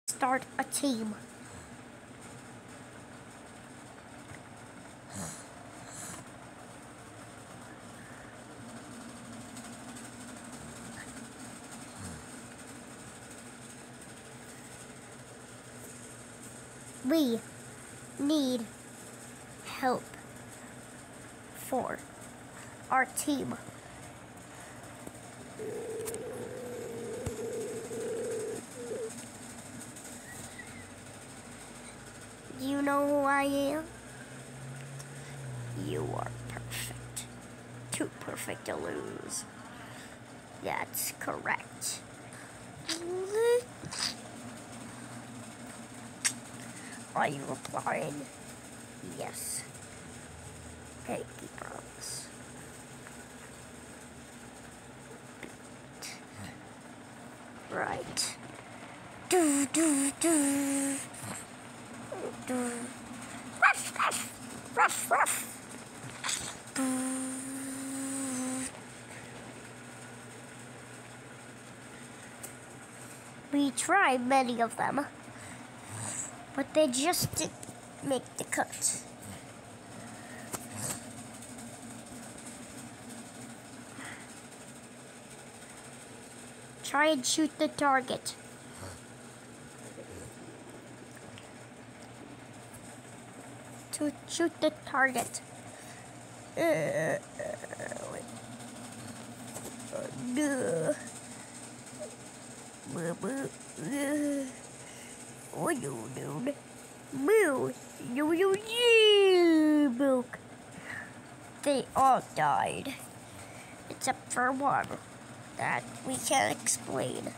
Start a team. We need help for our team. Do you know who I am? You are perfect. Too perfect to lose. That's correct. Are you replying? Yes. Pinky promise. Right. Do do do. Do. Ruff ruff ruff ruff. We tried many of them, but they just didn't make the cut. Try and shoot the target. To shoot the target. What you doing? Moo! You milk. They all died, except for one that we can't explain.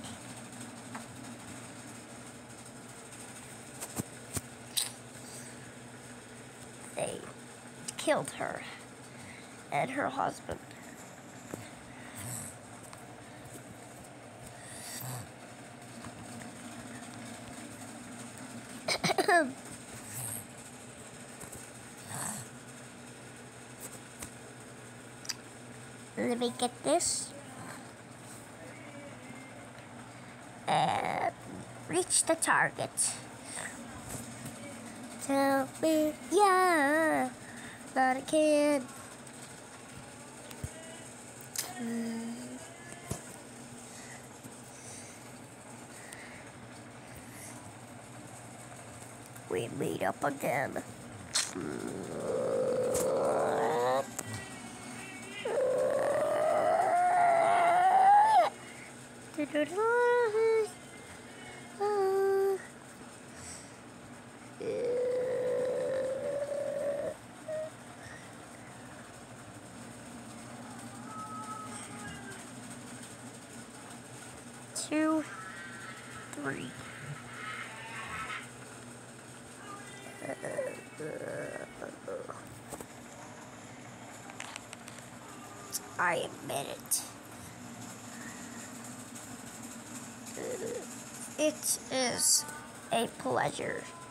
They killed her and her husband. Let me get this. And reach the target. Tell me, yeah, that I can. We meet up again. Two, three. I admit it. It is a pleasure